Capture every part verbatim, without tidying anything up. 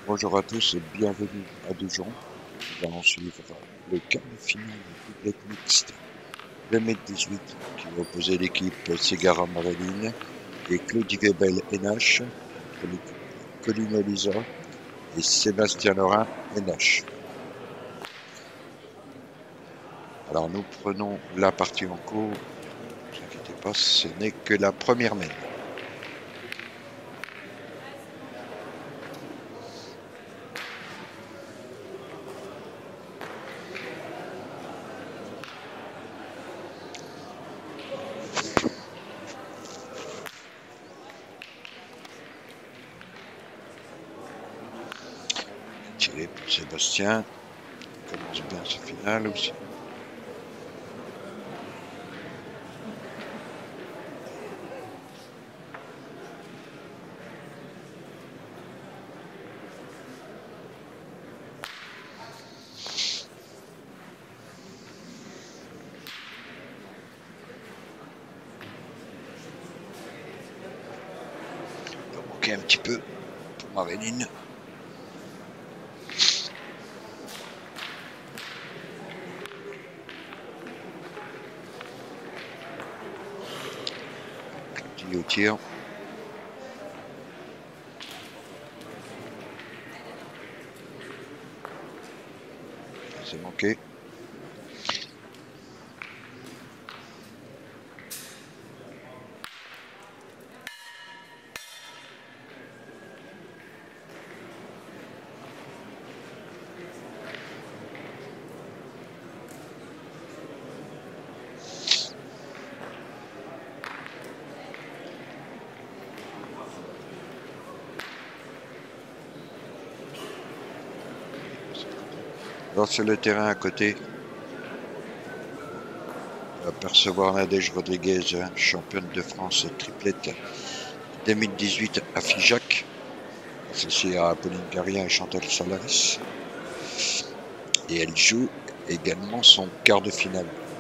Bonjour à tous et bienvenue à Dijon. Nous allons suivre le quart de finale du doublette mixte deux mètre dix-huit qui va opposer l'équipe Ségara Marilyn et Claudie Webel N H contre l'équipe Colline Lisa et Sébastien Lorrain N H. Alors nous prenons la partie en cours. Ne vous inquiétez pas, ce n'est que la première mène. Tiré pour Sébastien. Il commence bien ce final aussi. Il va manquer un petit peu pour Marilyn. Claudie au tir. C'est manqué. Alors sur le terrain à côté, on va apercevoir Nadège Rodriguez, championne de France triplette deux mille dix-huit à Figeac, associée à Pauline Garien et Chantal Solaris. Et elle joue également son quart de finale.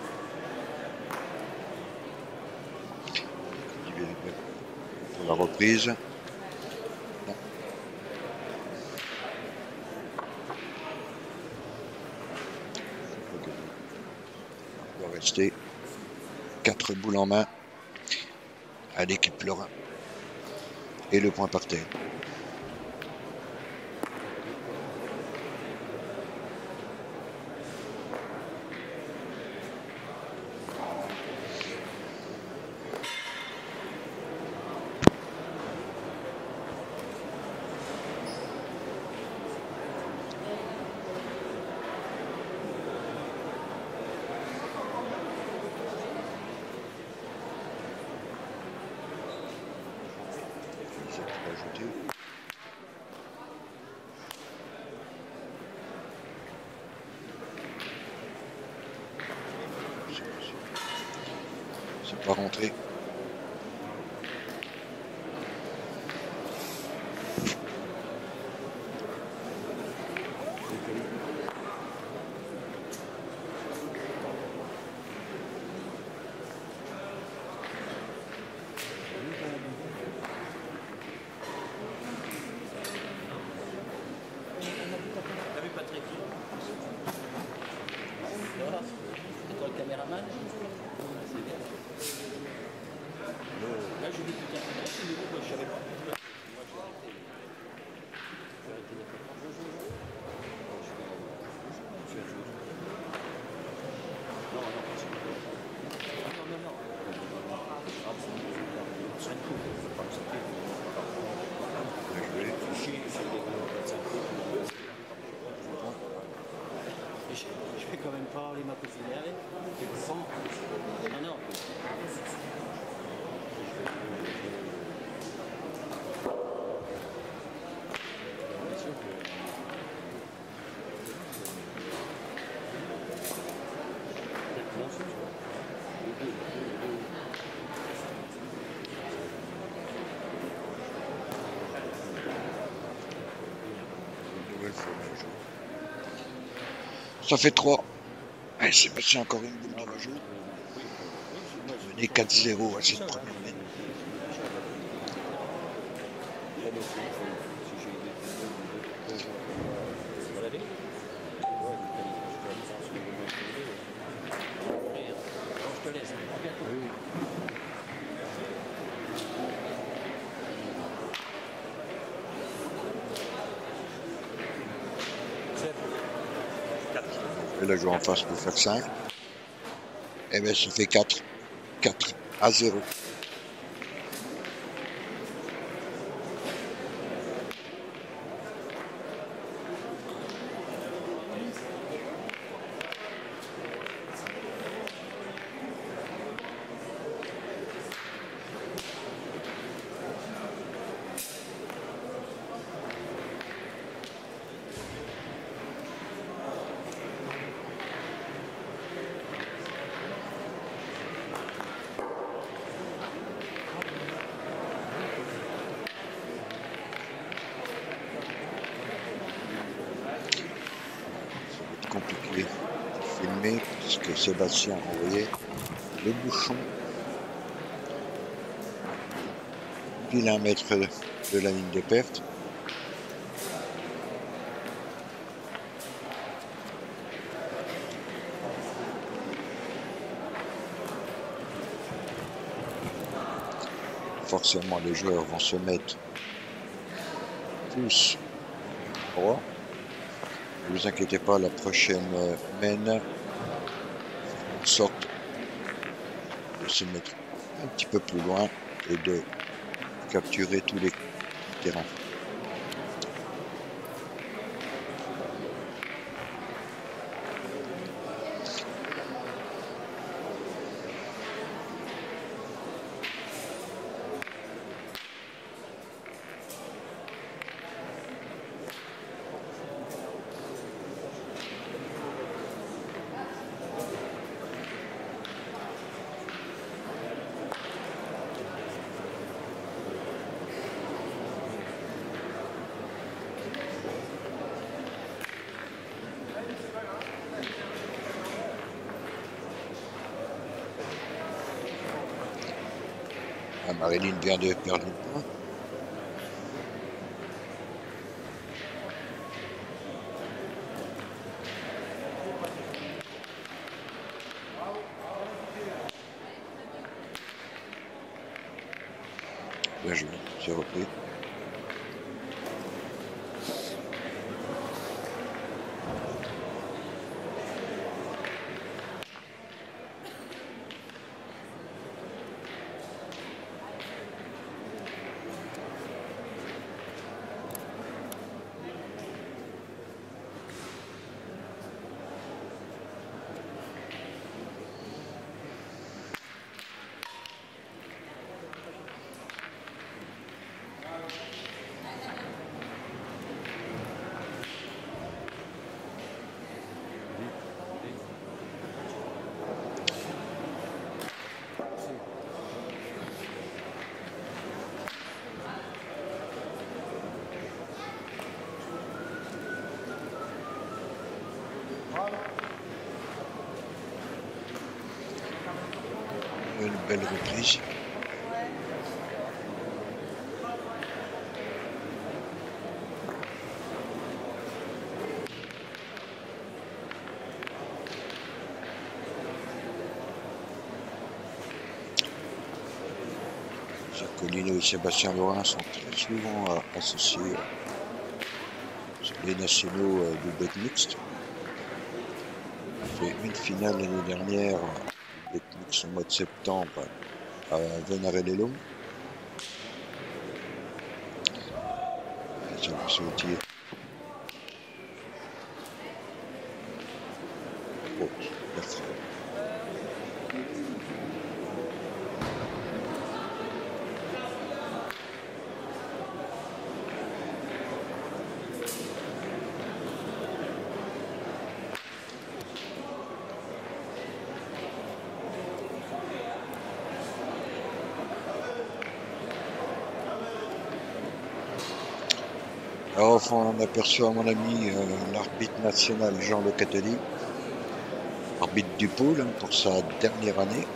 Pour la reprise. Non. Il doit rester quatre boules en main à l'équipe Lorrain. Et le point par terre. C'est pas rentré. T'as vu Patrick? C'est toi le caméraman? C'est bien. Là, je dis que tu as fait une je savais pas. Moi, j'ai arrêté. J'ai arrêté il y a pas longtemps. Je vais jouer. Non, non, parce que. Non, non, non. C'est un coup. Je ne pas me sortir. Je vais quand même pas aller m'accoutumer. Non, non. Ça fait trois. Et c'est passé encore une boule dans le jeu. Mené quatre zéro à cette première mène. Et la joueur en face peut faire cinq. Et bien, ça fait quatre. quatre à zéro. Compliqué de filmer puisque Sébastien a envoyé le bouchon pile un mètre de la ligne de perte. Forcément les joueurs vont se mettre tous droit. Ne vous inquiétez pas, la prochaine mène en sorte de se mettre un petit peu plus loin et de capturer tous les terrains. Ah, Marilyn vient de perdre le point. Bien joué, c'est repris. Une belle reprise. Jacqueline et Sébastien Lorin sont très souvent euh, associés euh, sur les nationaux euh, du bet mixte. On a fait une finale l'année dernière euh, du bet mixte au mois de septembre à Venarello. J'ai lancé au tir. Oh, merci. Alors, au fond, on aperçoit mon ami euh, l'arbitre national Jean Locatelli, arbitre du pôle hein, pour sa dernière année.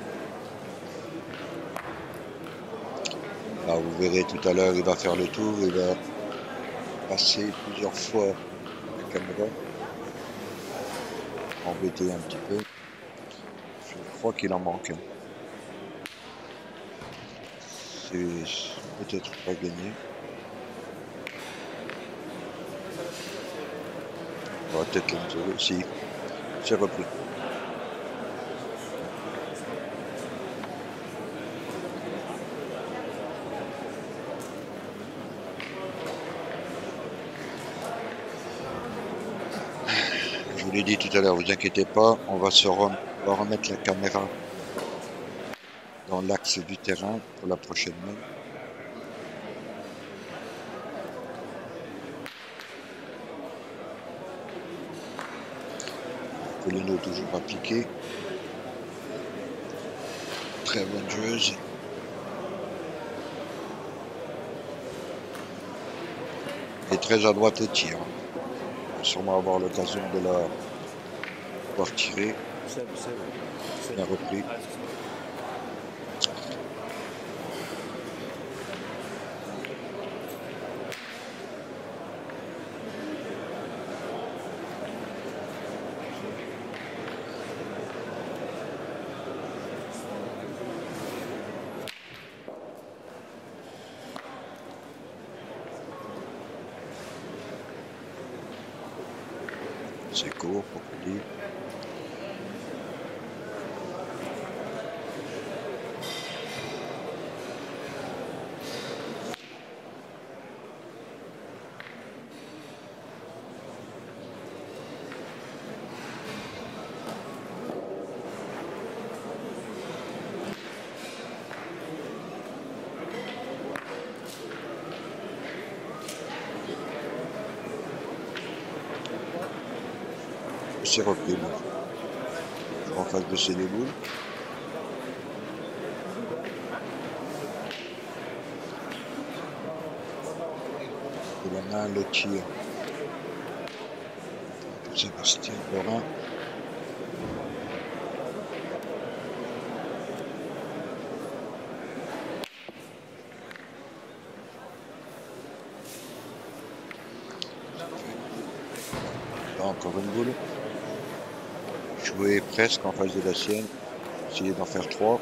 Là, vous verrez tout à l'heure, il va faire le tour, il va passer plusieurs fois la caméra, embêter un petit peu. Je crois qu'il en manque. Hein. C'est peut-être pas gagné. On va peut-être l'entourer aussi. C'est repris. Je vous l'ai dit tout à l'heure, vous inquiétez pas, on va se rem- on va remettre la caméra dans l'axe du terrain pour la prochaine main. Colino toujours appliqué. Très bonne joueuse. Et très à droite au tir. On va sûrement avoir l'occasion de la voir tirer. Seb, Seb, Seb. Bien repris. Ah, excuse-moi. C'est court pour lui. C'est repris. Bon. En face de ses deux boules. De la main, le tir. Pour Sébastien Lorin. Là, encore une boule. Jouer presque en face de la sienne. Essayer d'en faire trois.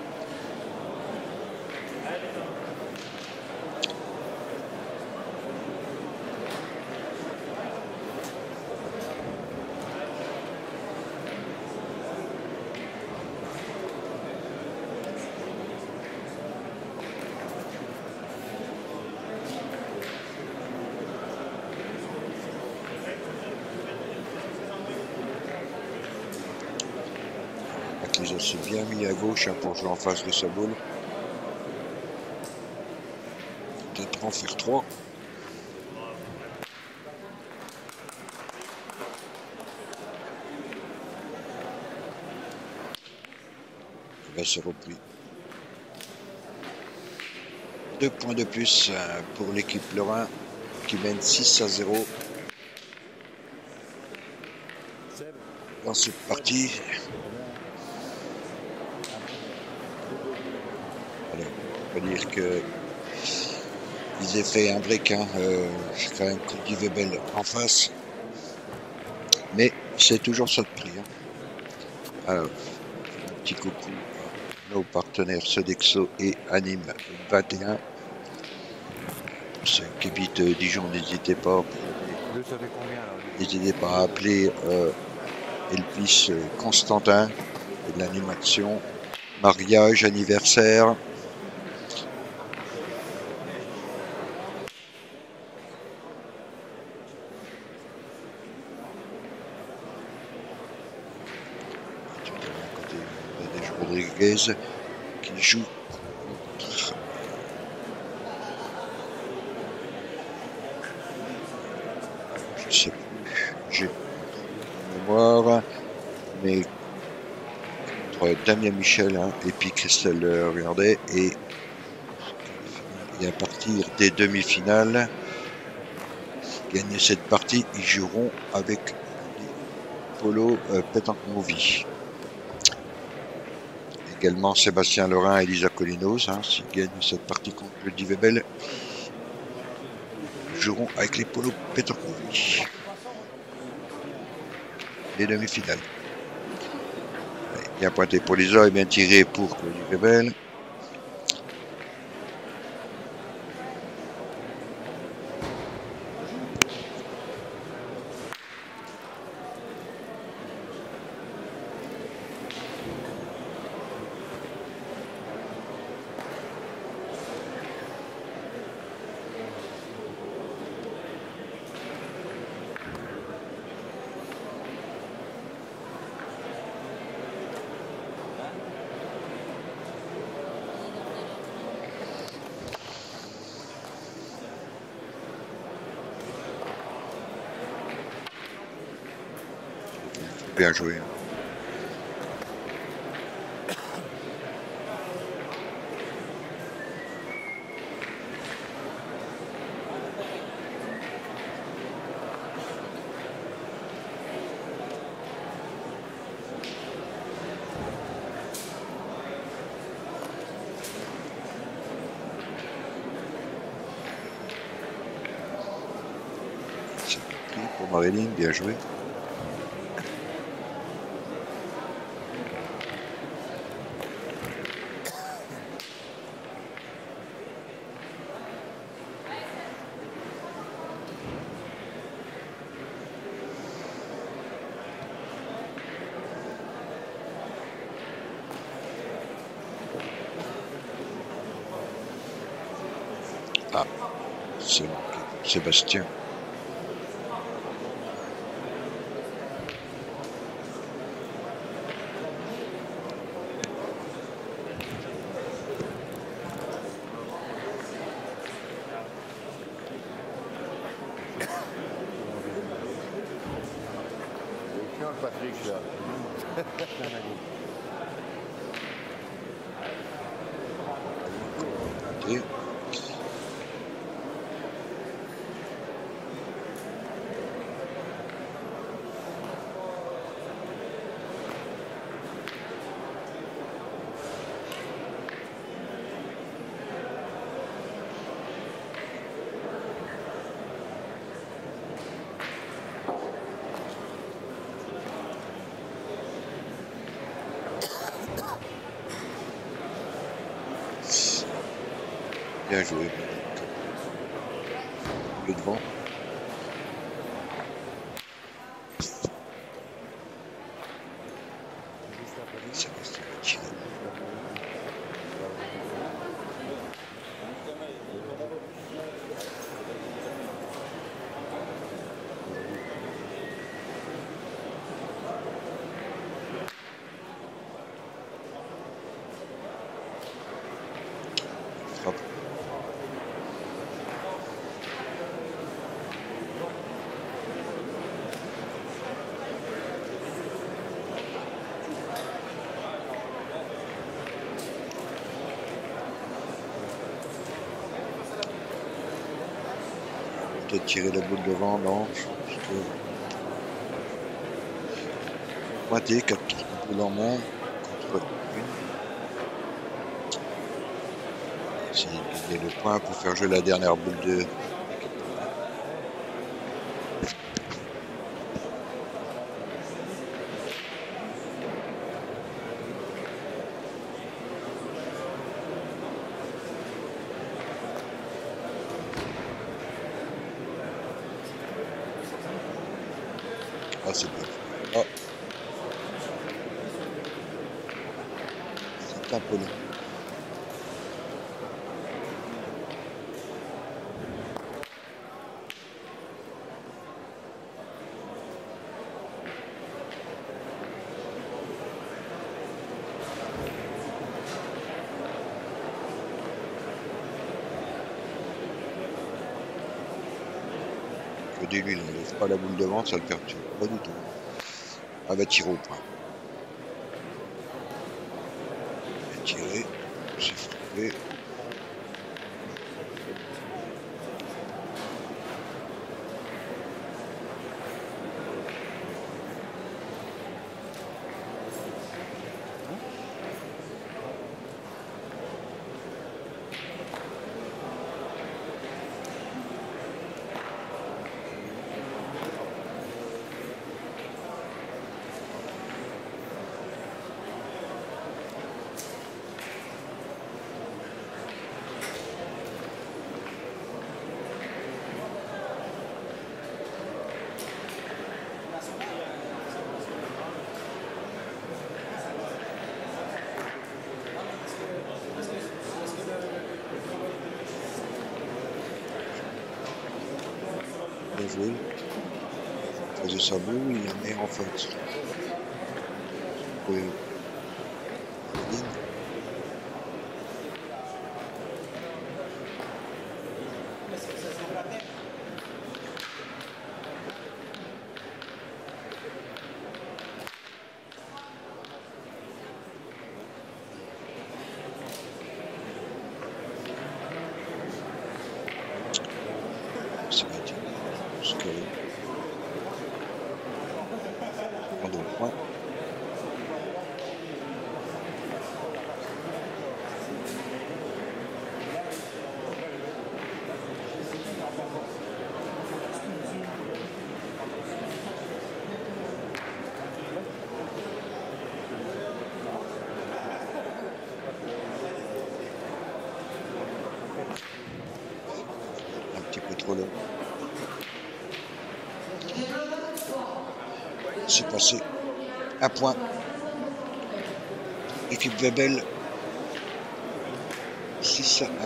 Akisa s'est bien mis à gauche hein, pour jouer en face de sa boule. Peut-être en faire trois. Là, c'est repris. Deux points de plus pour l'équipe Lorrain qui mène six à zéro Seb. dans cette partie. Alors, on peut dire que ils aient fait un break, hein, euh, c'est quand même Cody Webel en face. Mais c'est toujours ça de prix. Hein. Alors, un petit coucou à nos partenaires Sodexo et Anime vingt et un. Pour ceux qui habitent Dijon, n'hésitez pas. Vous savez combien là? N'hésitez pas à appeler euh, Elvis Constantin et de l'animation, mariage, anniversaire. À côté Nadège Rodriguez qui joue contre je sais plus, j'ai mémoire, mais entre Damien Michel hein, et puis Christelle euh, regardez, et, et à partir des demi-finales, gagner cette partie, ils joueront avec les Polo euh, Pétanque Movie. Également Sébastien Lorin et Lisa Colinos, hein, s'ils gagnent cette partie contre le Divebel, ils joueront avec les Polo Pétanque Movie. Les demi-finales. Bien pointé pour Lisa et bien tiré pour le Divebel. bien joué. C'est compris pour Marilyn, bien joué. Ah, c'est Sébastien. Patrick, là. Et bien joué. Le devant. Sébastien va tirer. Frappe. Peut-être tirer la boule devant, non. Parce que... Pointé, quatre boules en main contre une. Essayer de gagner le point pour faire jouer la dernière boule de. Ah, c'est bien. Ah. C'est un peu long. Que dès lui, il n'enlève pas la boule devant, ça le perturbe pas du tout. Ah, va tirer au point. Il va tirer, c'est frappé. Bien joué. Il faisait sa boule, il la met en fait. Oui. Polo. C'est passé. Un point. Équipe Webel. six à un.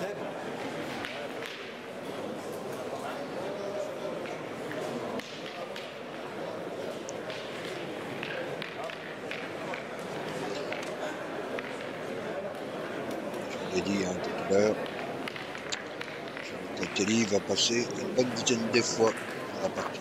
Je l'ai dit hein, tout à l'heure. Télé va passer une bonne dizaine de fois dans la partie.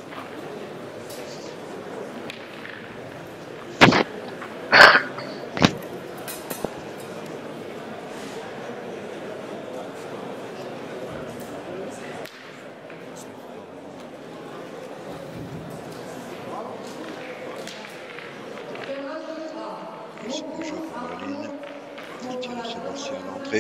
C'est le jeu pour Marline. Il tire Sébastien à l'entrée.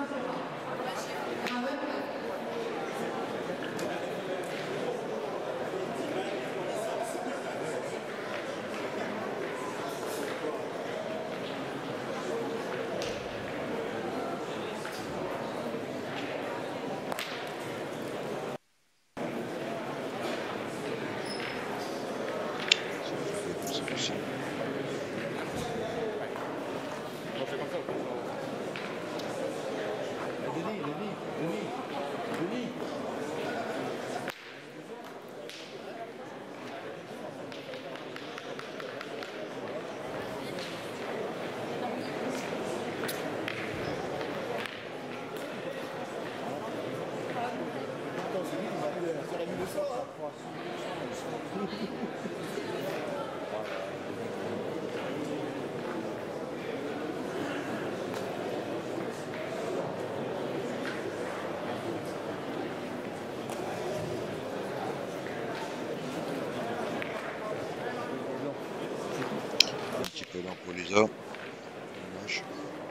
Denis, Denis, Denis, Denis. Un petit peu lent pour les hommes. Dommage.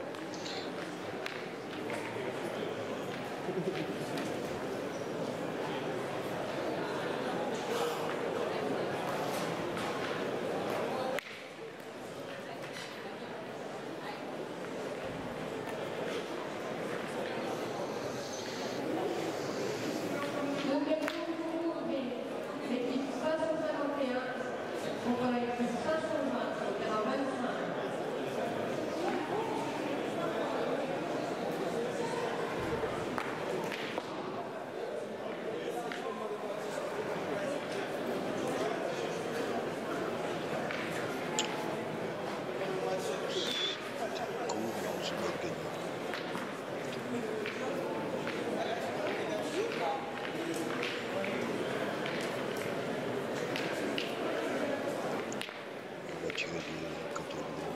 Tirer du côté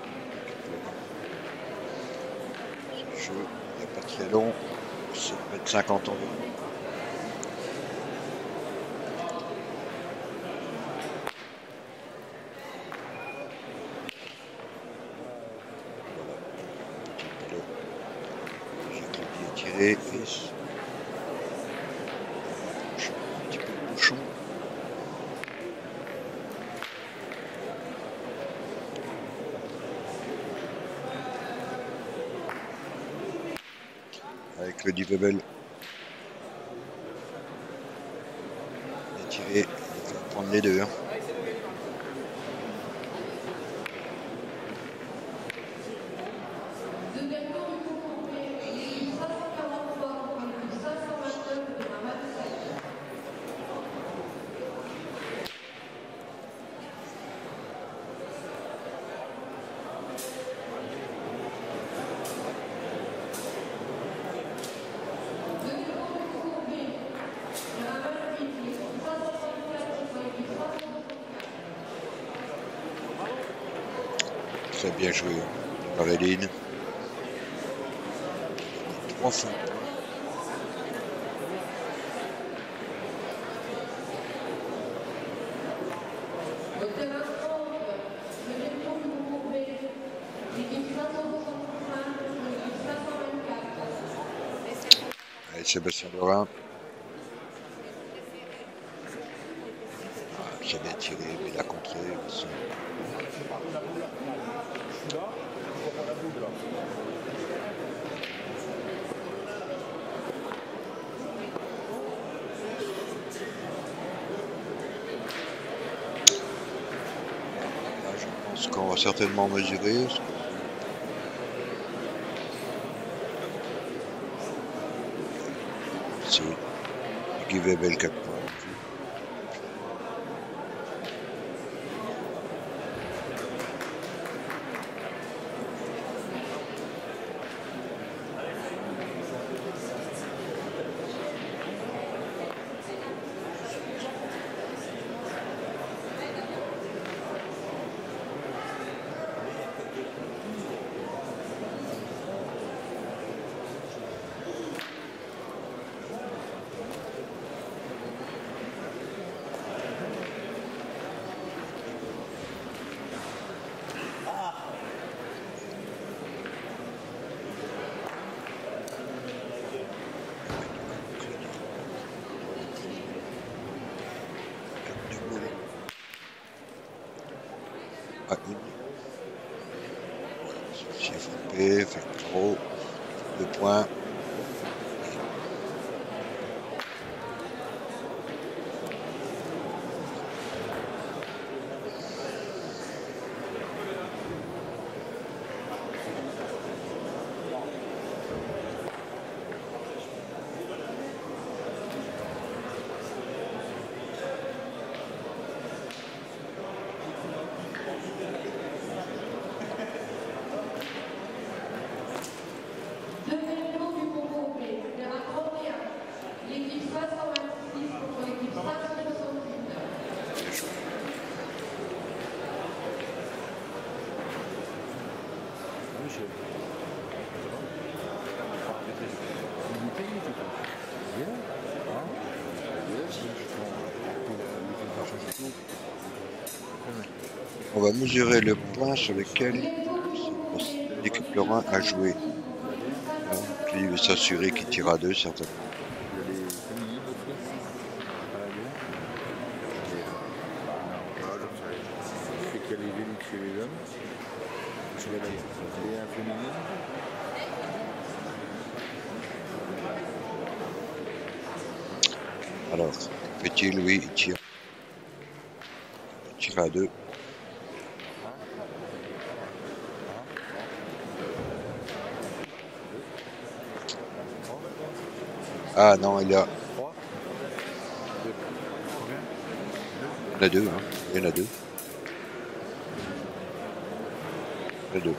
de ce jeu n'est pas très long, sept mètres cinquante environ. Voilà, j'ai cliqué tiré et un petit peu de bouchon. Avec le Divebel. Il a tiré, il va prendre les deux. Hein. Très bien joué par Eline. Trois fois. Allez, Sébastien Lorrain. Ah, j'ai bien tiré, mais il a contré. Aussi. va certainement mesurer. C'est Guy Webel quatre points. Ah, une. J'ai frappé, fait trop. Deux points. On va mesurer le point sur lequel l'équipe Lorrain a joué. Donc, il veut s'assurer qu'il tire à deux, certainement. Alors, petit Louis, il tire. Il tire à deux. Ah non, il y a. Il y en a deux, hein. Il y en a deux. Il y en a deux.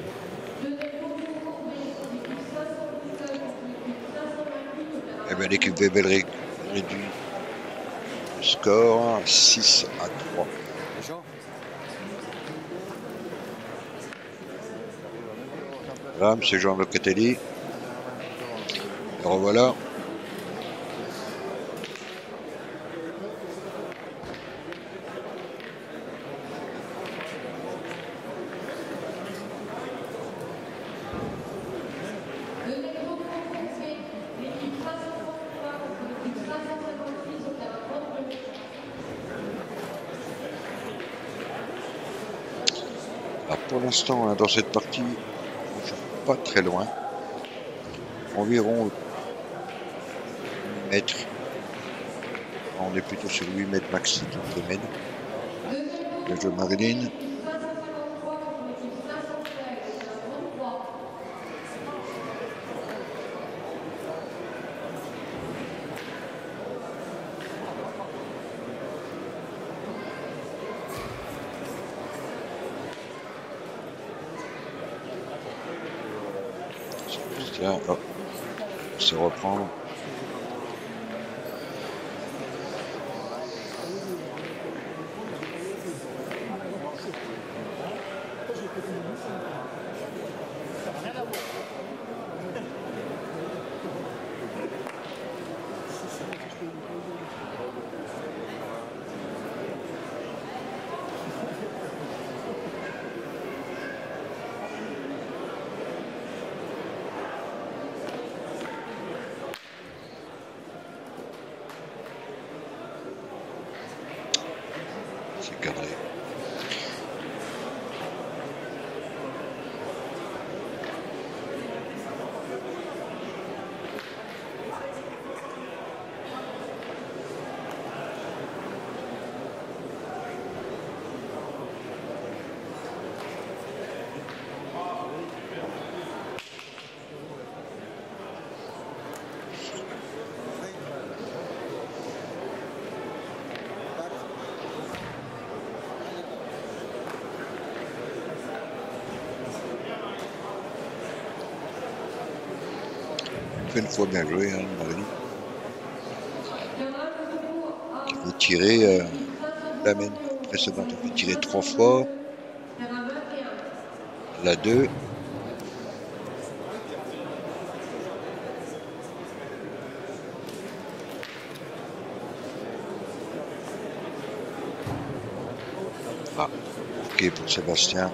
Eh bien, l'équipe Webel réduit le score six à trois. Là, c'est Jean Locatelli. Et revoilà. Alors pour l'instant, dans cette partie, on ne joue pas très loin. Environ huit mètres. On est plutôt sur huit mètres maxi qui mène. Le jeu Marilyn. Tiens, oh, on se reprendre. une fois bien joué, hein, Marie. Qui fait tirer euh, la main précédente, a fait tirer trois fois. La deux. Ah, ok pour Sébastien.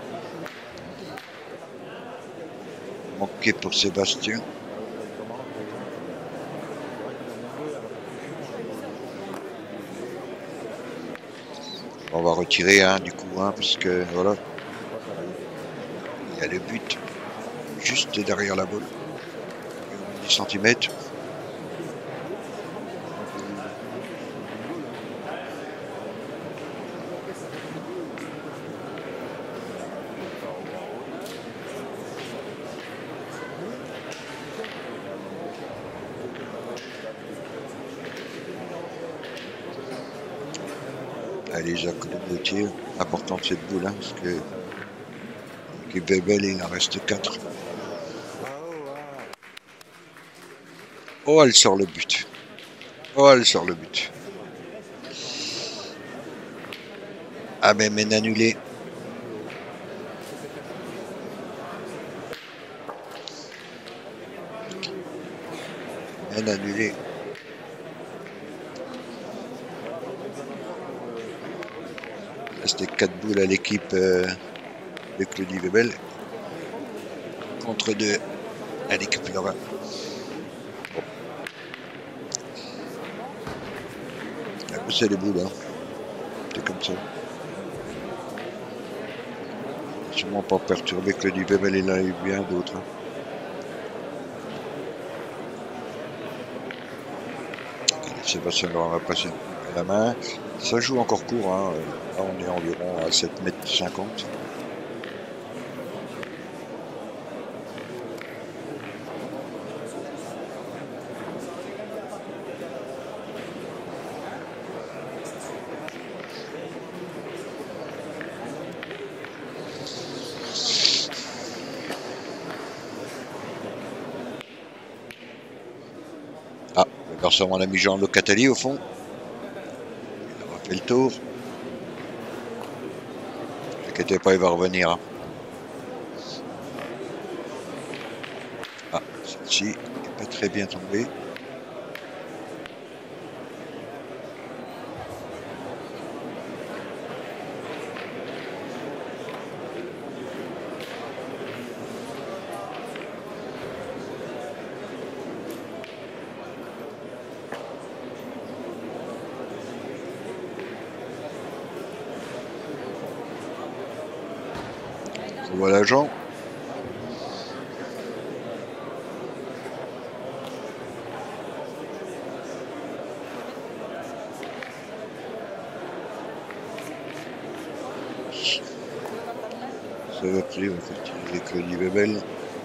Manqué pour Sébastien. On va retirer hein, du coup, hein, parce que voilà. Il y a le but juste derrière la balle. dix centimètres. Allez, Jacques Le Gauthier, important de cette boule, hein, parce que l'équipe est belle, il en reste quatre. Oh, elle sort le but. Oh, elle sort le but. Ah, mais main annulée. Main annulée. C'était quatre boules à l'équipe euh, de Claudie Webel contre deux à l'équipe Laura. Bon. C'est les boules, hein. C'est comme ça. Sûrement pas perturbé Claudie Webel, il en a eu bien d'autres. Hein. Sébastien Laurent va passer la main. Ça joue encore court. Hein. Là, on est environ à sept mètres cinquante. Ah, le garçon, mon ami Jean Locatelli au fond. Il aura fait le tour. Ne vous inquiétez pas, il va revenir. Hein. Ah, celle-ci n'est pas très bien tombée. Voilà Jean. Ça va pris, on va faire tirer Claudie Webel.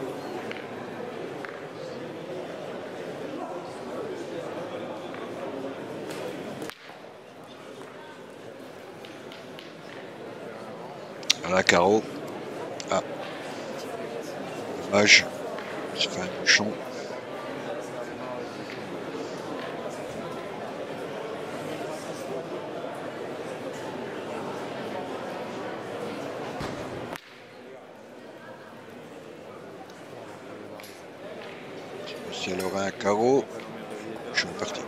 Voilà, carreau. Ah. Dommage. C'est fait un bouchon. Si elle aurait un carreau, je suis parti.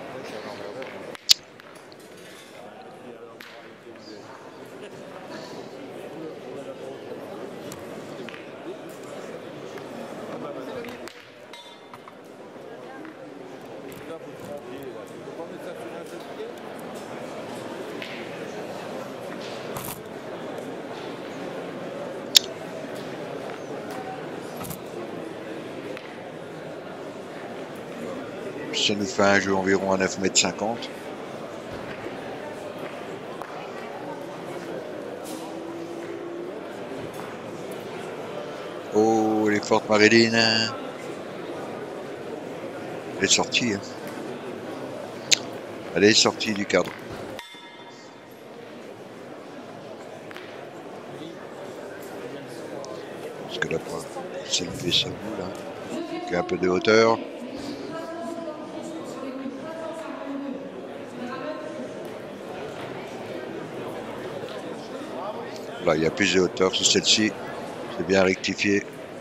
Ça nous fait un jeu environ à neuf mètres cinquante. Oh, elle est forte Marilyn. Elle est sortie. Hein. Elle est sortie du cadre. que la pointe s'est levée sur vous là. Donc un peu de hauteur. Là, il y a plus de hauteur sur celle-ci. C'est bien rectifié.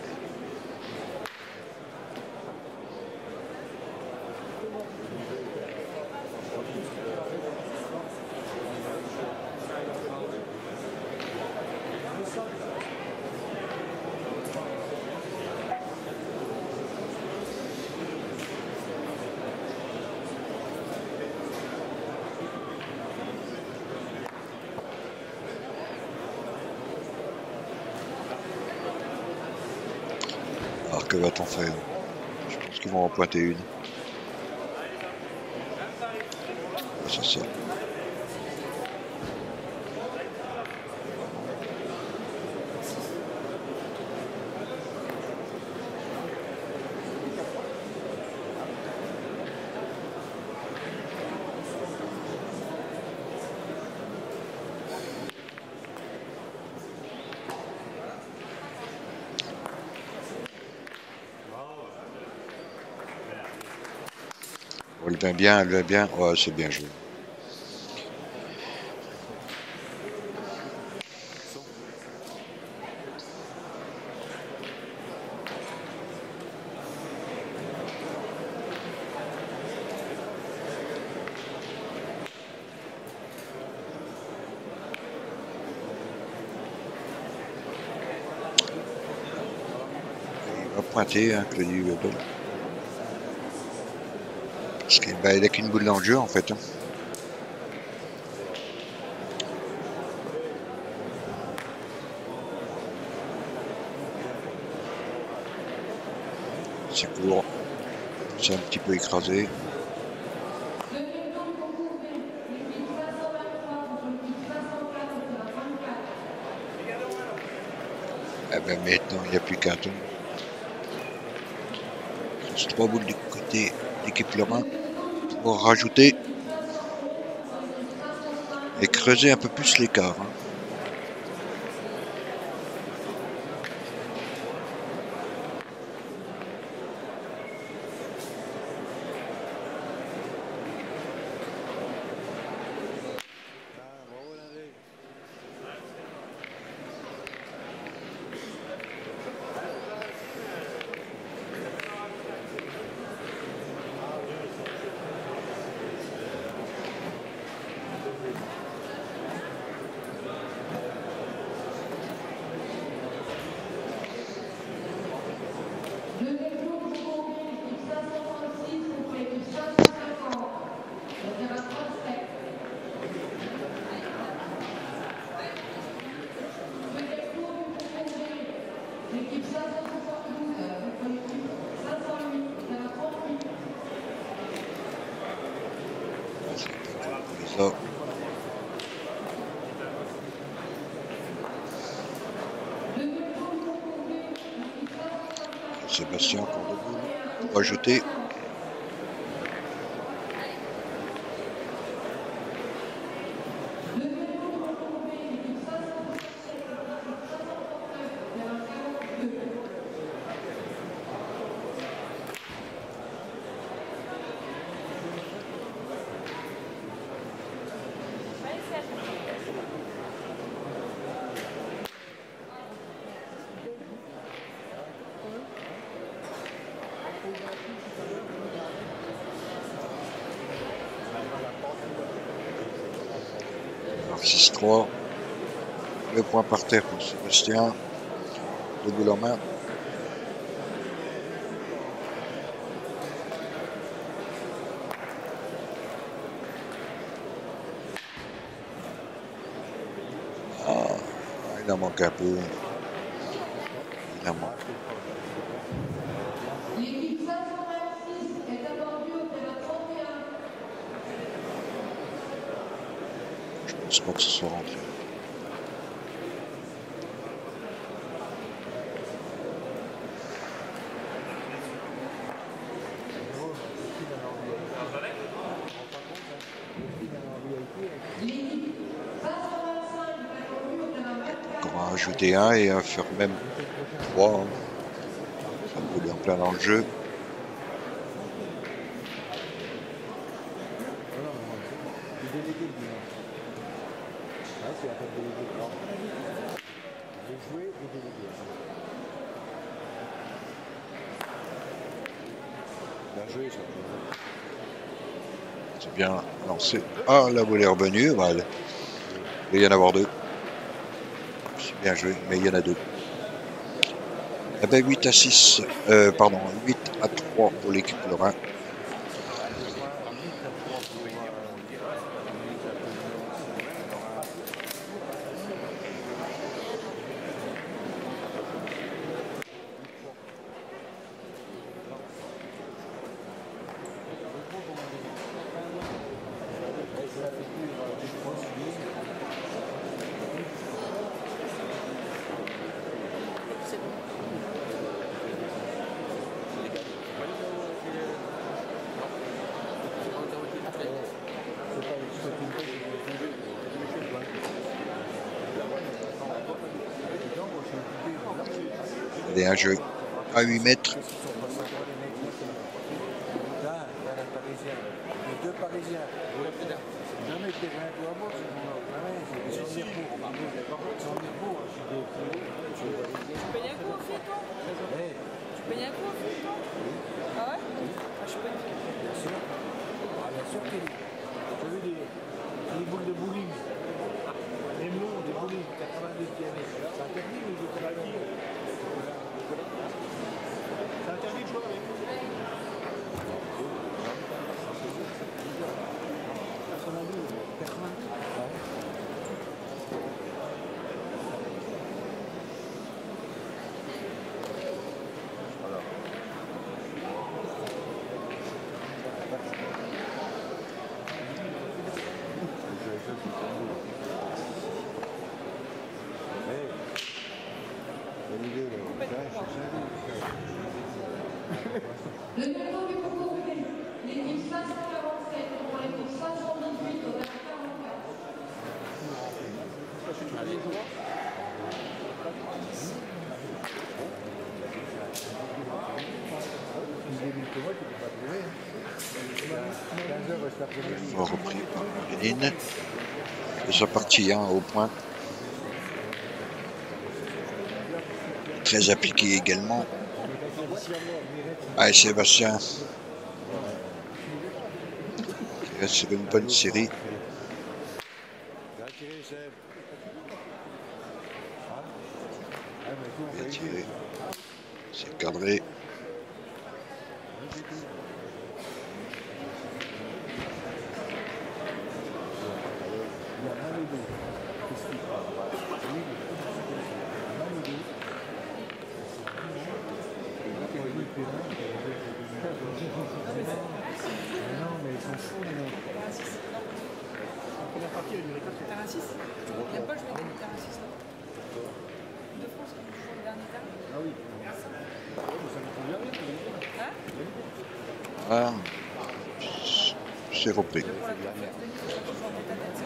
Alors que va-t-on faire? Je pense qu'ils vont en pointer une. C'est ça. Oh, elle vient bien, elle vient bien. Ouais, c'est bien joué. Il va pointer, hein, Claudie Weber. Parce qu'il bah, n'a qu'une boule dans le jeu en fait. Hein. C'est court. C'est un petit peu écrasé. Eh ben maintenant, il n'y a plus qu'un tour. Il reste trois boules du côté d'équipe Lorrain pour rajouter et creuser un peu plus l'écart. Hein. Ça. Sébastien encore debout. On va jeter. six trois. Le point par terre pour Sébastien. Deux boules en main. Ah, il en manque un peu. Il en manque. Je pense pas que ce soit rentré. Encore en ajouter un et en faire même trois. Ça roule en plein dans le jeu. Le délégué le dimanche. Ouais, c'est la fête déléguée. J'ai joué et délégué. Bien joué, ça. C'est bien lancé. Ah, la volée est revenue. Bah, il va y en avoir deux. C'est bien joué, mais il y en a deux. Eh ben huit à six. Euh, pardon, huit à trois pour l'équipe Lorrain. Allez, un jeu à huit mètres. Là, il y a un Parisien. Les deux Parisiens. Jamais été rien pour la bourse, ils sont venir pour. Ils sont venir pour. Tu payes un coup au fait, toi? Tu payes un coup au fait, toi? Ah ouais? Ah, je paye. Bien sûr. Ah, bien sûr qu'il y a vu des, des boules de bowling. Les mots, des bowling, quatre-vingt-deux kilomètres. C'est interdit ou je peux pas dire? C'est interdit de jouer avec. quatre-vingt-douze. quatre-vingt-douze. Le numéro du concours, l'équipe cinq cent quarante-sept pour l'équipe cinq cent dix-huit au quarante-quatre. Fort repris par Lénine. Déjà parti hein, au point. Très appliqué également. Allez Sébastien. Il reste sur une bonne série. Bien tiré. C'est cadré. Non, mais ils sont fous, les mecs. La partie, elle durait quoi? Terrain six? Il n'aime pas jouer avec le terrain six, là. De France, qui joue le dernier terrain. Ah oui. Ça me convient bien. Hein? Ah, c'est repris. Pour la conférence de Nice, il faut toujours en tête à tête.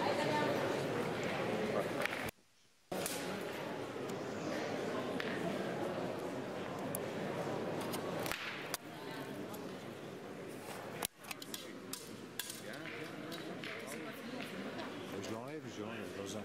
Je l'enlève, je l'enlève dans un.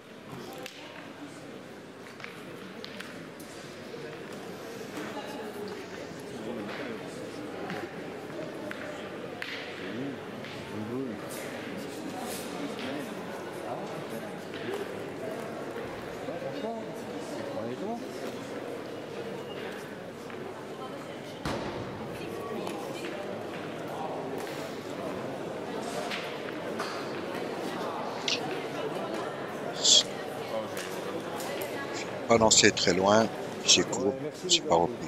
Pas lancé très loin. C'est court. C'est pas repris.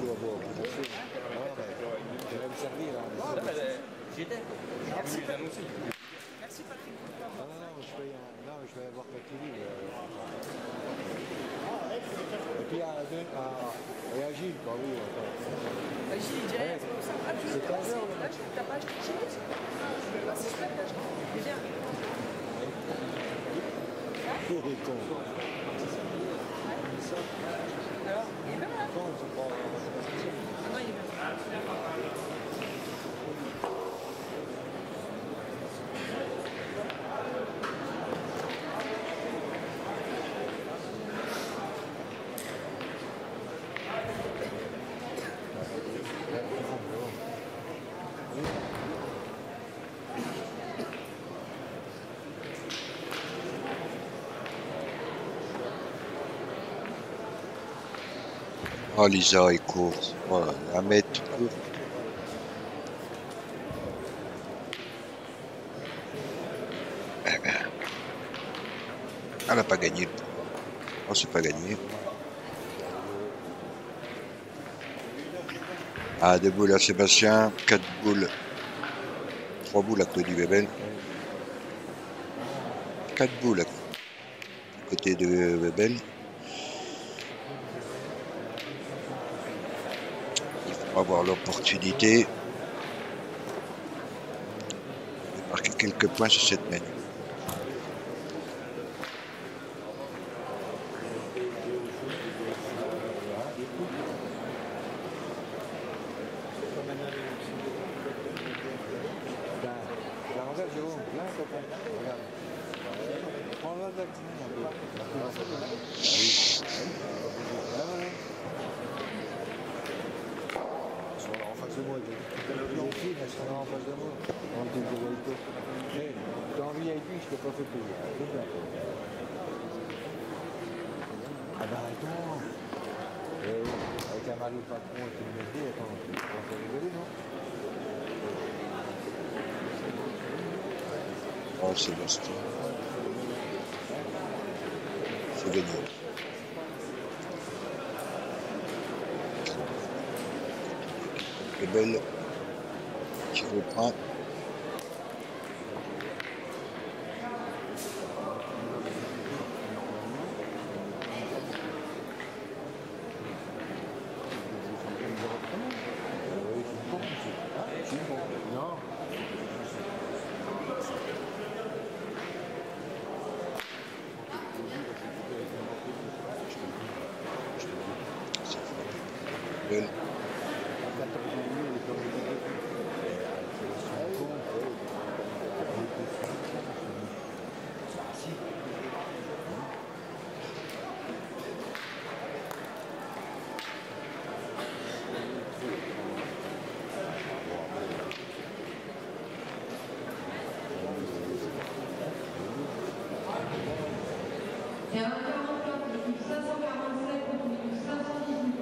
Merci, Patrick. Non, non, non, je vais, non, je vais avoir Patili. Et puis à, à, à Agile, quoi, oui. Bah, j'y ai dit rien, c'est pour ça. Ah, tu C'est sais, pas grave. là, tu t'as pas acheté de choses? Ah, c'est chouette, là, je trouve. Bien. Il est con. Alors, il est bien, là. temps, ils sont pas. Non, il est bien. Oh, Lisa est courte. Voilà, un mètre court. Elle n'a pas gagné. Oh, c'est pas gagné. Ah, deux boules à Sébastien, quatre boules. Trois boules à Claudie Webel. Quatre boules à côté de Webel. Il faut avoir l'opportunité de marquer quelques points sur cette mène. Ah bah attends, euh, avec un Mario Patron et tout le monde, attends, tu commences à rigoler, non? Oh, Sébastien. C'est gagné. Webel qui reprend. Webel. Et un quarante-quatre virgule cinq cent quarante-sept contre cinq cent dix-huit.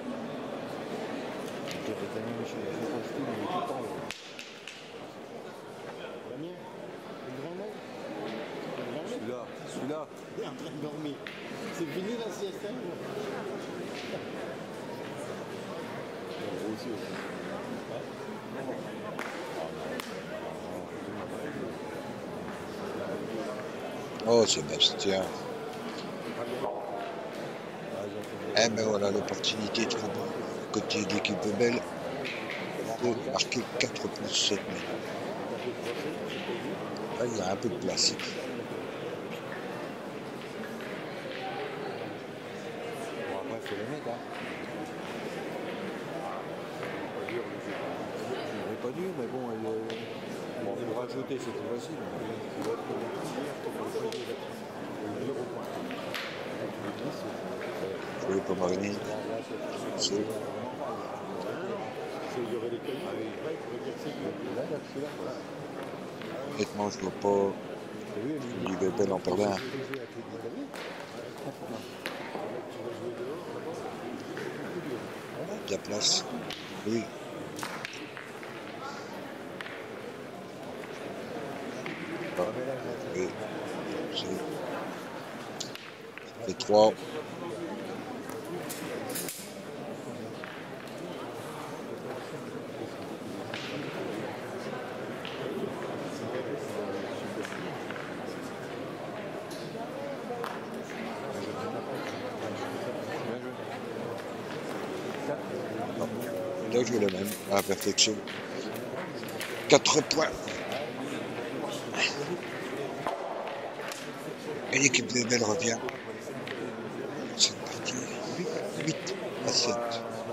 Celui-là, celui-là. Il est en train de dormir. C'est fini la sieste, hein? Oh, Sébastien. Eh ben voilà, l'opportunité trop bonne. Côté de l'équipe Webel, de marquer quatre plus sept mètres. Là, il y a un peu de place. Bon, après, il faut les mettre, hein. C'est pas dur, mais bon, il, euh, bon, il rajouter, c'est plus facile. Il va être Je voulais pas mariner. C'est honnêtement, je vois pas. Il est belle en perdant. De la place. Oui. Ah, oui. Ça fait trois. Là, je veux le même, à la perfection. quatre points. Et l'équipe de Belle revient. C'est parti. huit à sept.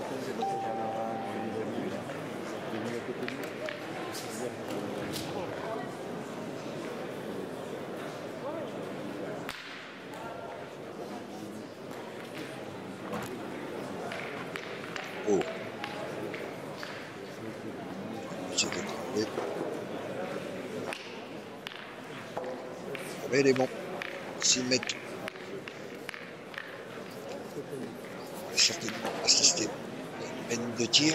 Et... Mais il est bon. six mètres. On va certainement assister à une peine de tir.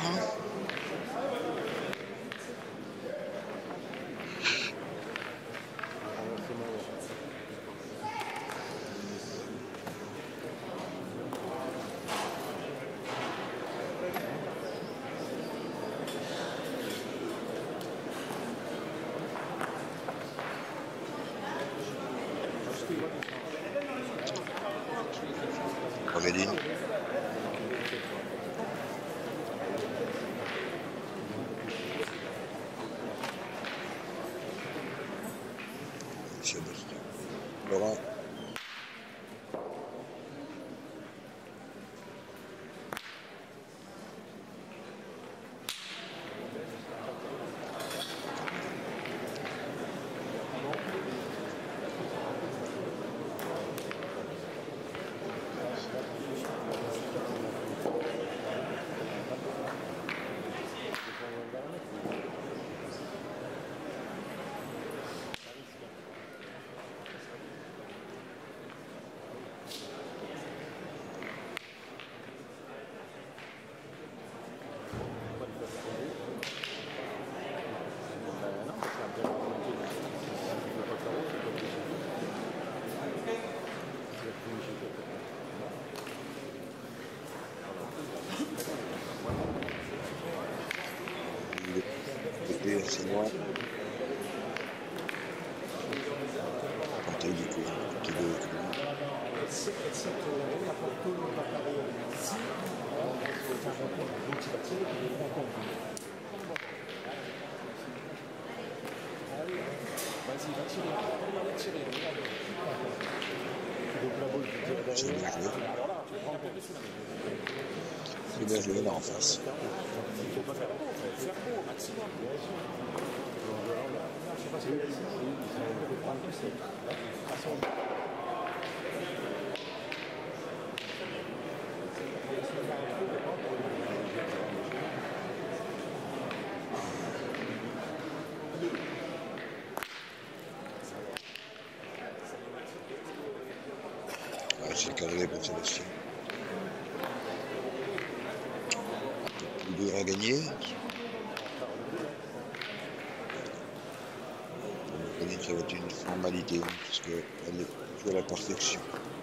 Maréline. Sébastien. Laurent. Et assez loin. Tenter du coup, tenter de c'est bien joué. C'est bien joué là en face. Ouais, c'est carré pour Sébastien. Un peu plus dur à gagner. Ça va être une formalité, parce qu'elle est jouée à la perfection.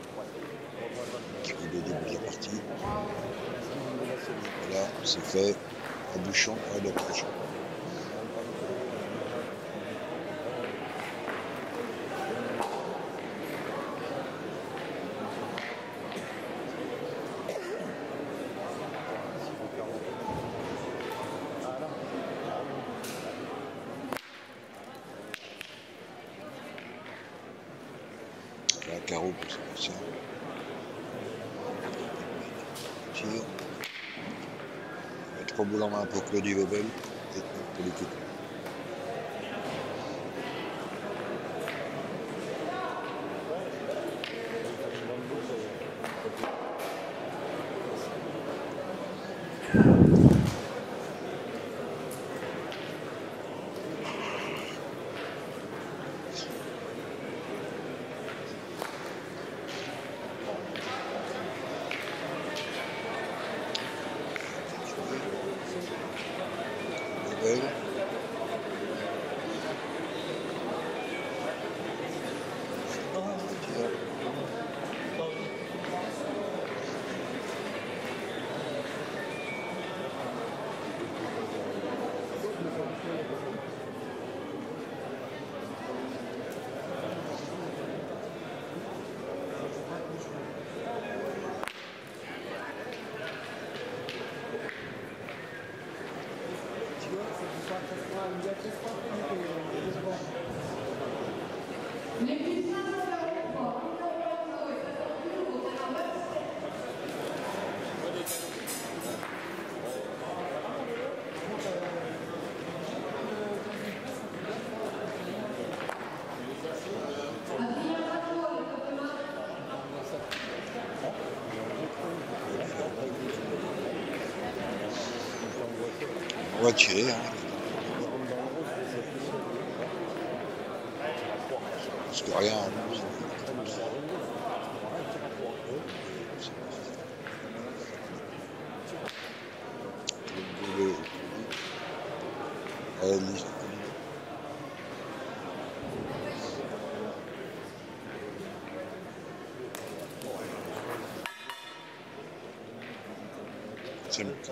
Au début de la partie. Voilà, c'est fait. À Bouchon, à la prochaine. Un carreau pour Sébastien. Tire. Trois boules en main pour Claudie Webel et pour l'équipe. Webel. On va tirer. Hein. Parce que rien. Le boulot, euh, les- c'est bon.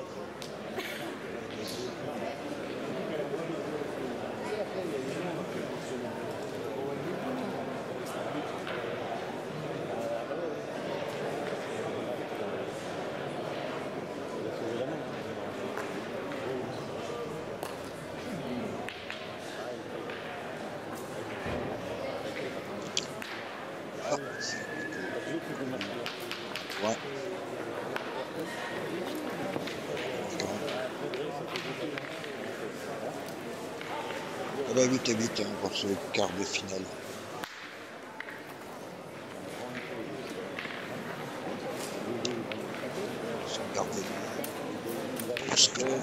Ah, ouais. On va vite à vite hein, pour ce quart de finale. Ce quart de finale.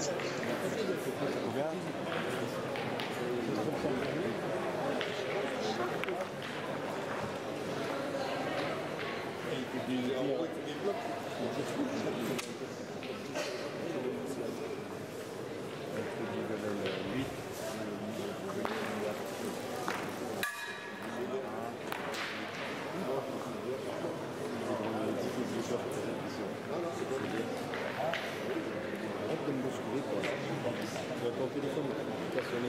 Ton téléphone qui a sonné.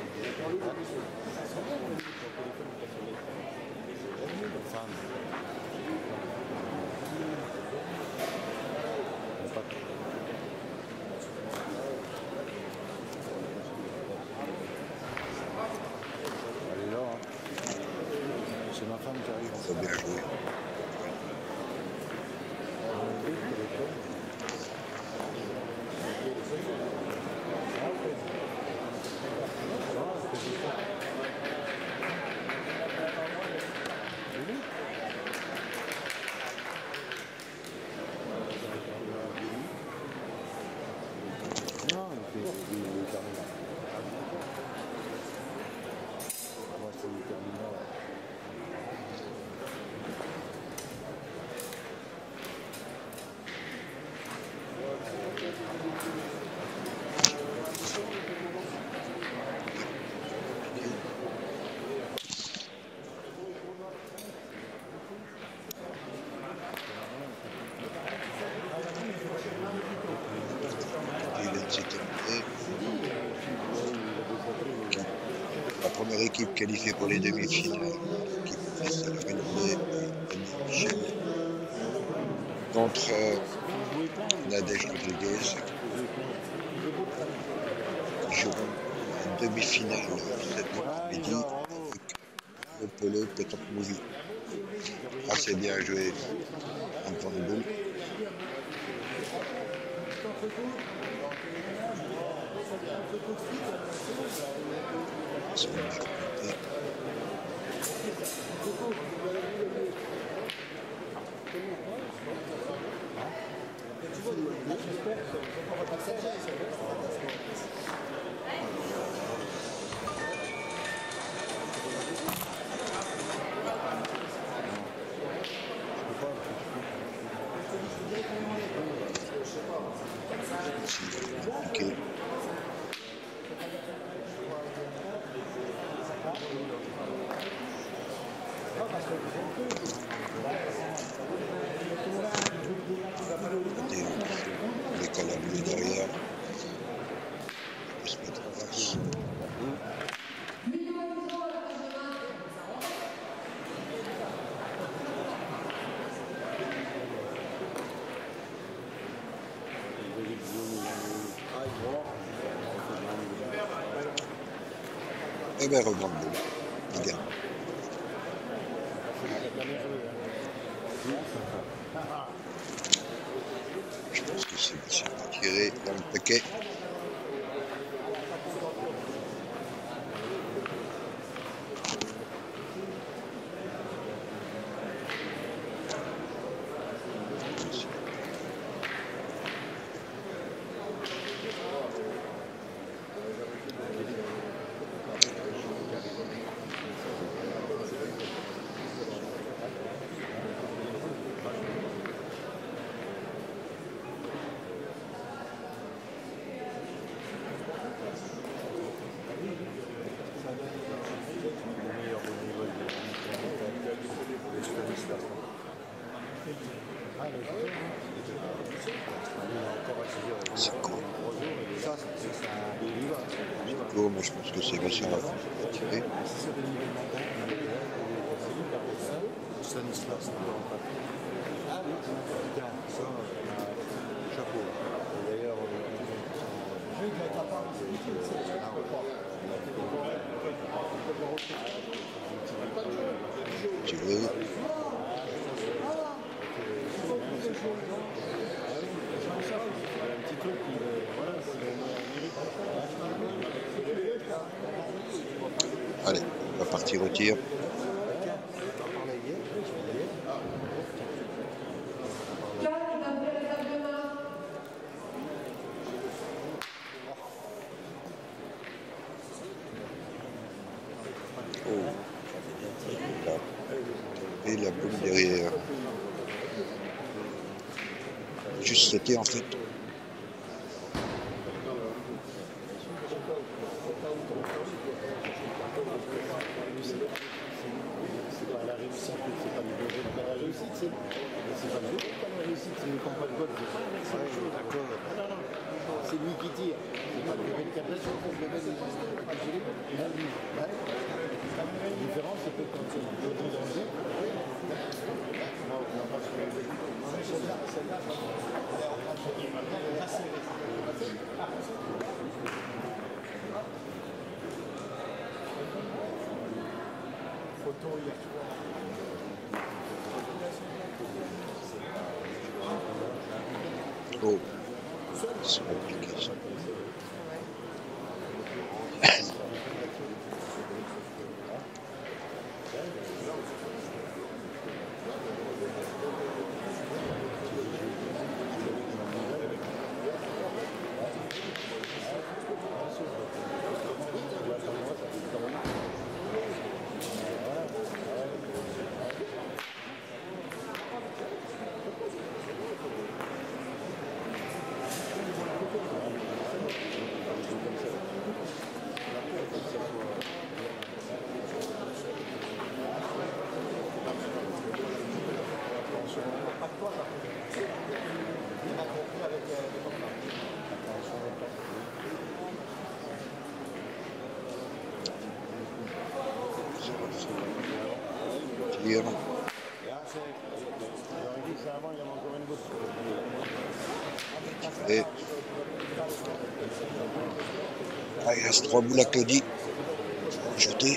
Elle est là, hein. C'est ma femme qui arrive. Faut bien jouer. Non, il fait il est terminé. Moi, c'est le terminal. La première équipe qualifiée pour les demi-finales, l'équipe de la Renommée et Michel, contre euh, Nadège Rodriguez, qui joueront en demi-finale cet après-midi avec le polo Peter Movie. Assez bien joué en point de boule. C'est une difficulté. C'est compliqué. L'école a bleu derrière. Il peut se mettre en face. Et bien, rebond de boule. Il gagne. Je pense que c'est retiré dans le paquet. Nico, mais je pense que c'est Sébastien Lafont qui va tirer. Stanislas, ah oui, tiens, ça, chapeau. D'ailleurs, je vais mettre à part. Tiré. Allez, on va partir au tir. Et la boule derrière. Juste sauter en fait. C'est pas la réussite, c'est pas le degré de la réussite, c'est pas le degré de la réussite, c'est le compas de golf, c'est pas la même chose. D'accord. Non, non, c'est lui qui tire, c'est pas le degré de captation, c'est le degré de la différence, c'est que quand il est dans le jeu, non, non, parce que celle-là, celle-là, elle est en train de passer. Photo hier soir. Oh, c'est compliqué ça. Tire. Et... Ah, il reste trois boules à Claudie. Jeter.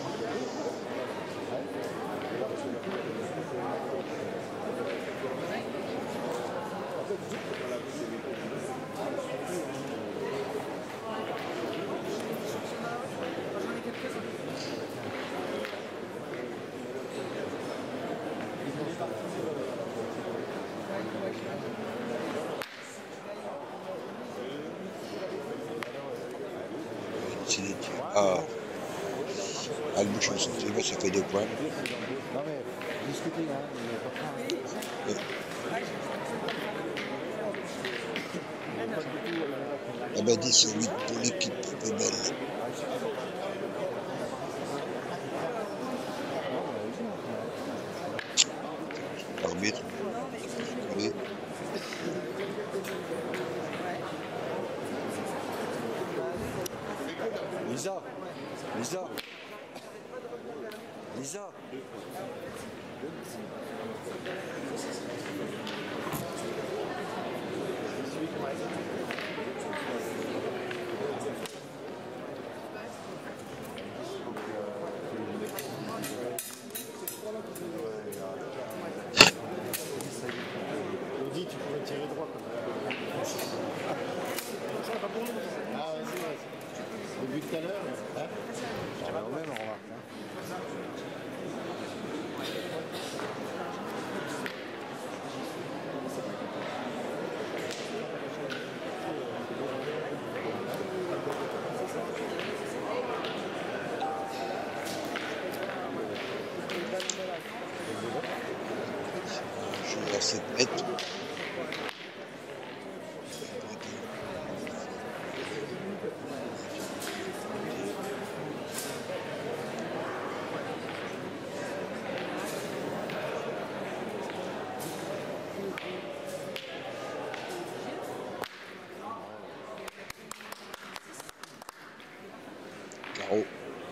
Ah, ah le bouchon, ça fait deux points. Non mais, discutez, hein, il n'y a pas de Ah ben dix à huit pour l'équipe plus belle. L'arbitre. Allez. Lisa, Lisa, Lisa. Claudie, tu pourrais tirer droit comme ça. Ah ouais, c'est vrai. Au but tout à l'heure, hein, je dirais même, on remarque. Hein. Je suis à sept mètres. Oh.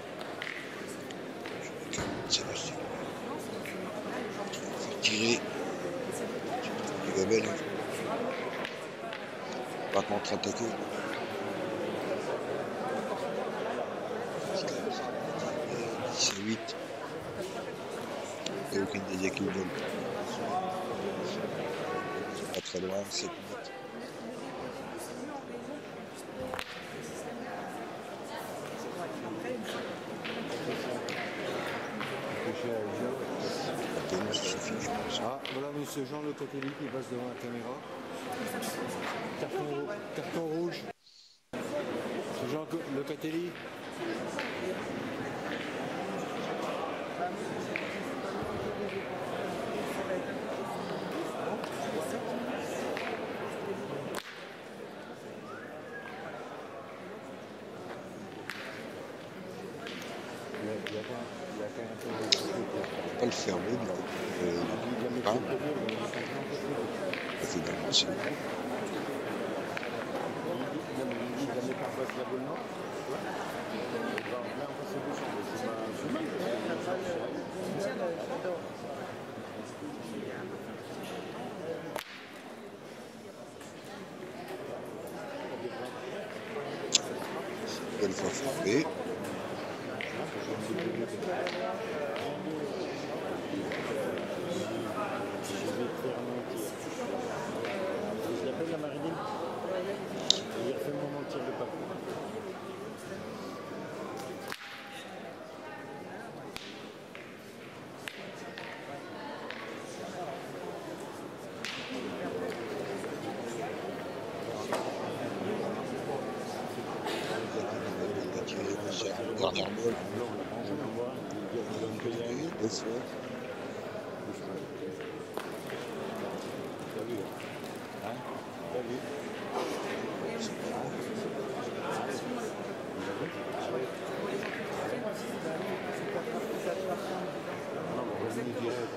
Ça va se faire tirer. Tu vas belle. Pas contre-attaquer. dix à huit. Et aucune des équipes ne le prend. C'est pas très loin, sept mètres. Ça suffit, je pense. Ah, voilà monsieur Jean Le Catelli qui passe devant la caméra. Carton, carton rouge. C'est Jean Le Catelli. Pas le fermer, mais euh, hein, ça fait bien passer. Belle fois frappée. Je l'appelle la Marinine. Il refait mon tir de parcours. Dernière balle. Deux fois. T'as vu, hein? T'as vu? Non, mais vas-y, direct.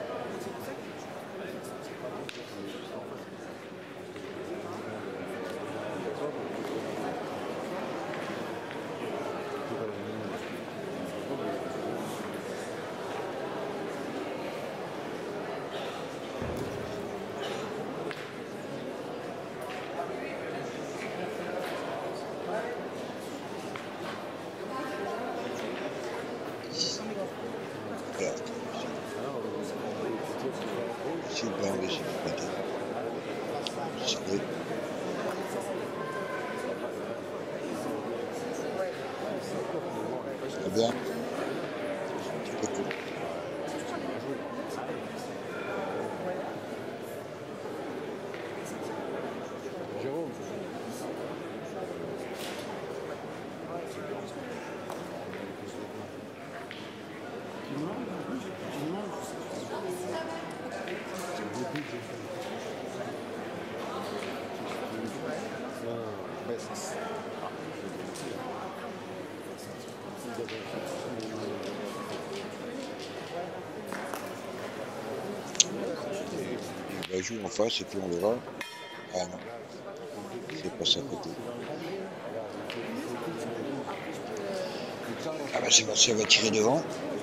Voilà. Super, mais j'ai pas été. C'est très bien. Un petit peu court. Jérôme. Il va jouer en face et puis on verra. Ah non, c'est pas ça côté. Ah bah c'est parti, elle va tirer devant.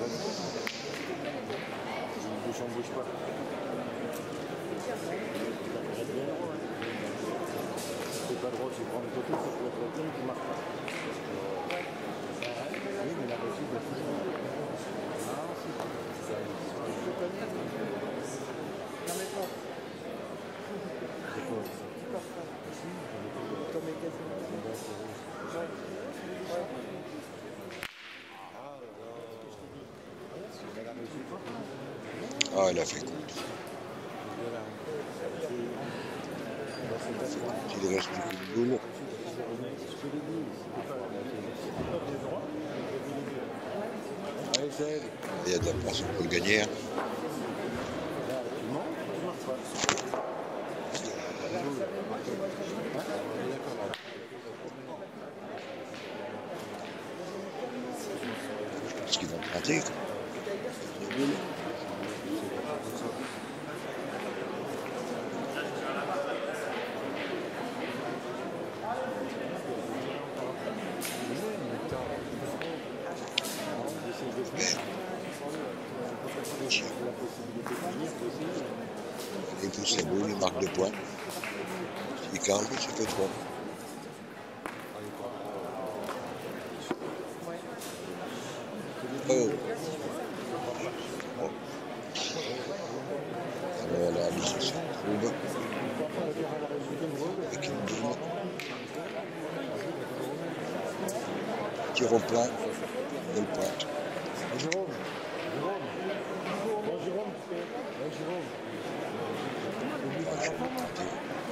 C'est pas droit, tu prends le côté, c'est pour être plein qui marque pas. Oui, mais la réussite de tout. Ah, c'est ça. C'est pas bien. Non, mais pas. C'est quoi? Comme les casinos. Ah, elle a fait compte. Il reste plus qu'une boule. Il y a de la place, on peut le gagner. Hein. Je pense qu'ils vont emprunter. tir. la possibilité de venir aussi. Et puis c'est beau, les marques de points. Il cargue, ça fait trois. Oh. Oh. Alors là, ils se retrouvent avec une double. Tir au point, belle pointe. Jérôme, Jérôme, bon Jérôme, bon Jérôme. Ah, je vais tenter.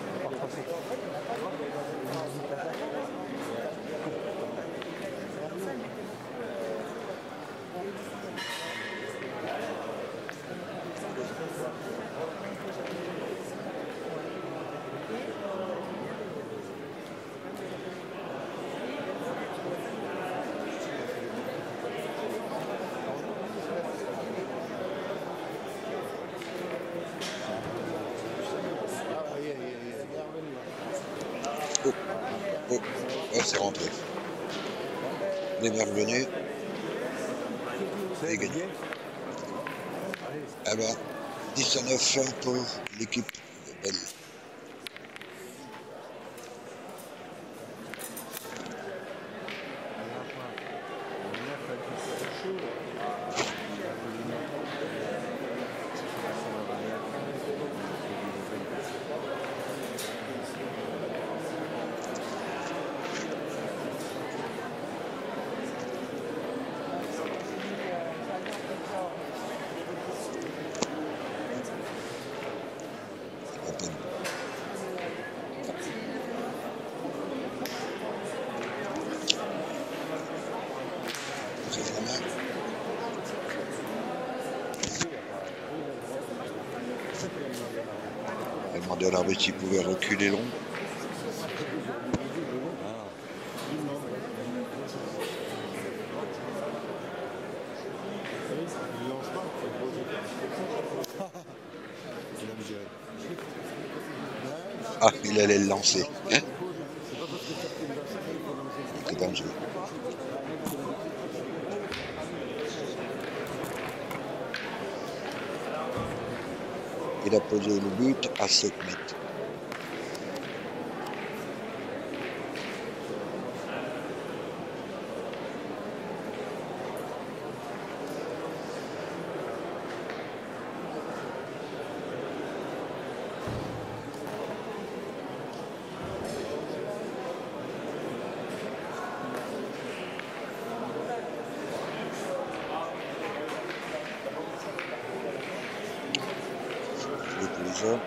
Oh, oh, oh, c'est rentré. Les mains revenues. Et gagné. Ah ben, dix à neuf pour l'équipe de Belle. À peine. C'est vraiment. Elle demandait à l'arbitre s'il pouvait reculer long. Ah, il allait le lancer. Hein? C'est dangereux. Il a posé le but à sept mètres. Tous les hommes.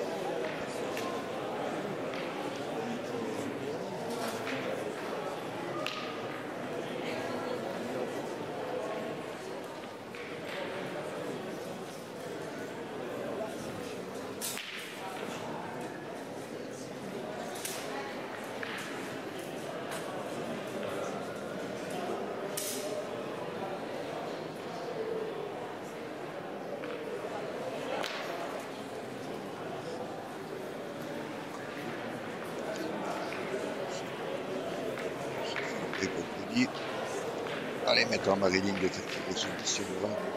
Et pour vous dire, allez, maintenant Marilyn de faire tirer son petit le vent.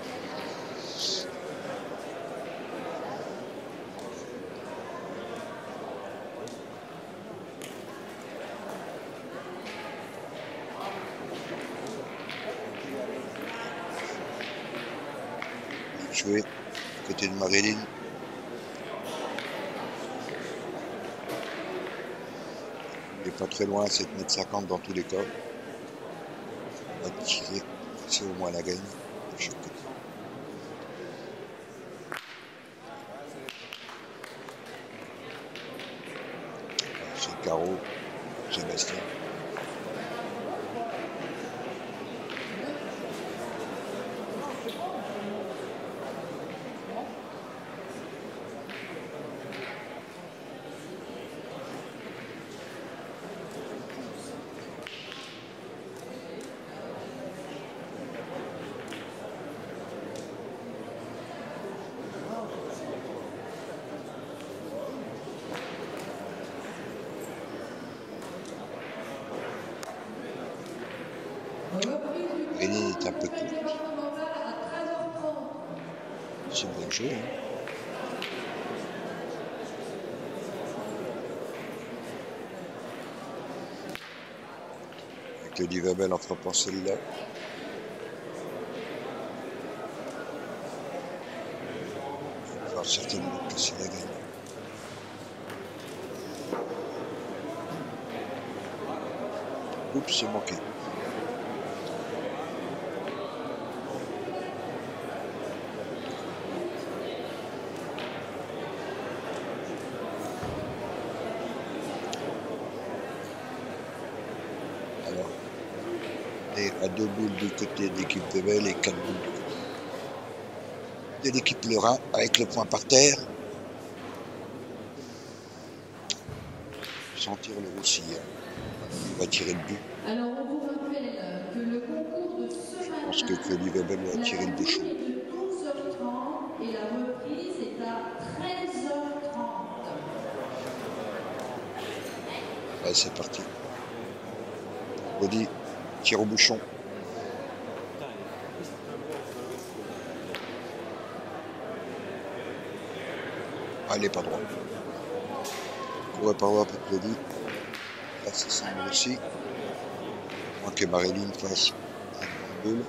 Joué à côté de Marilyn. Il n'est pas très loin, sept mètres cinquante dans tous les cas. On va tirer, c'est au moins la gagne de chaque côté. C'est le carreau, Sébastien. Réné est un peu court. c'est bien joué. Hein. Avec le Livabel en frappant celle-là. Il va certainement casser la gagne. Oups, c'est manqué. Alors, on est à deux boules du côté de l'équipe de Belle et quatre boules du côté de l'équipe Lorrain avec le point par terre. Sentir le Roussillon. Il va tirer le but. Alors, on vous rappelle que le concours de ce Je matin, pense que Claudie Webel va tirer le bouchon. est de douze heures trente et la reprise est à treize heures trente. Ouais, c'est parti. Claudie, tire au bouchon. Allez, pas droit. Courait par droit pour Claudie. Là, ça semble aussi. Moins que Marilyn fasse un boule.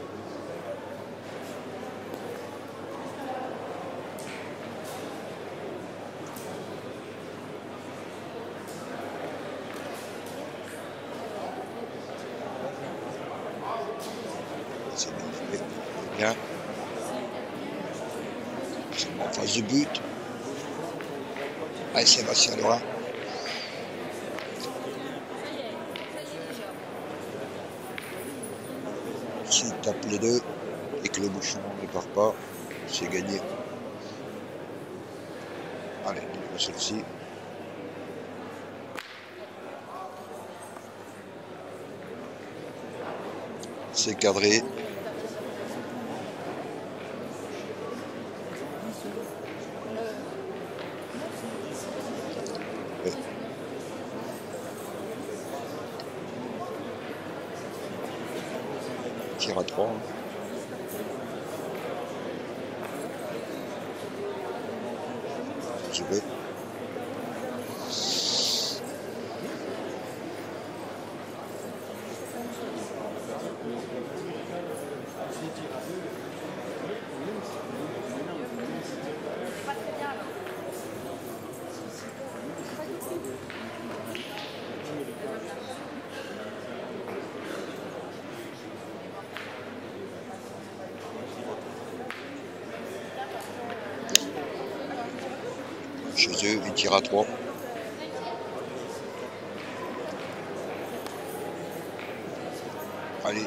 C'est bien fait. Bien. C'est en phase de but. Allez, Sébastien Lorrain. S'il tape les deux et que le bouchon ne part pas, c'est gagné. Allez, il faut celle-ci. C'est cadré. Ouais. Tir à trois. Joué. Chez eux, il tire à trois. Allez.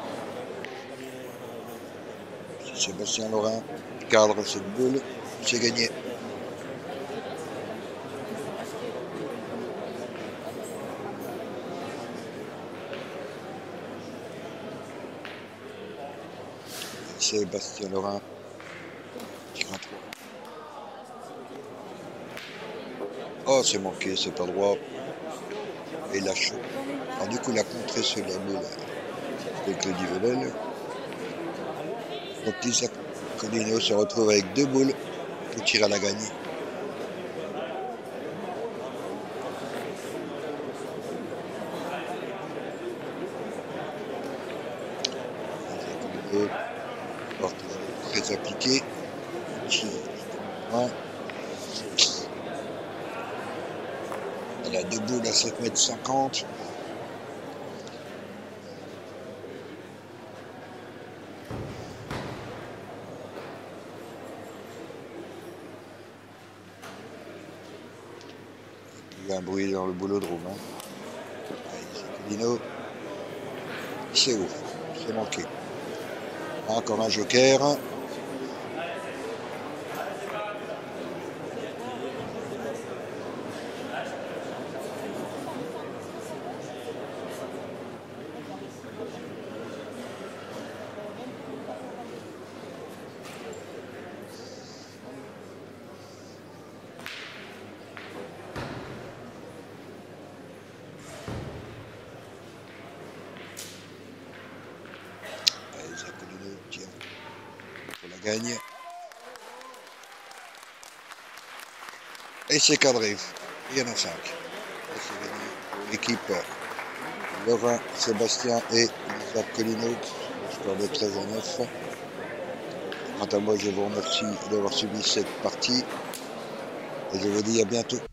Sébastien Lorrain cadre cette boule. C'est gagné. Sébastien Lorrain tire à trois. Oh, c'est manqué, c'est pas droit. Et il lâche. Alors du coup, il a contré sur la boule avec le Divebel. Donc Isaac Colino se retrouve avec deux boules pour tirer à la gagne. Colino, très appliqué. Elle a deux boules à sept mètres cinquante. Il y a un bruit dans le boulodrome. Hein. Colino, c'est haut, c'est manqué. Encore un joker. Isaac Colino tient pour la gagne. Et c'est cadré. Il y en a cinq. Et c'est gagné pour l'équipe Laurent, Sébastien et Isaac Collineau. Le score de treize à neuf. Quant à moi, je vous remercie d'avoir suivi cette partie. Et je vous dis à bientôt.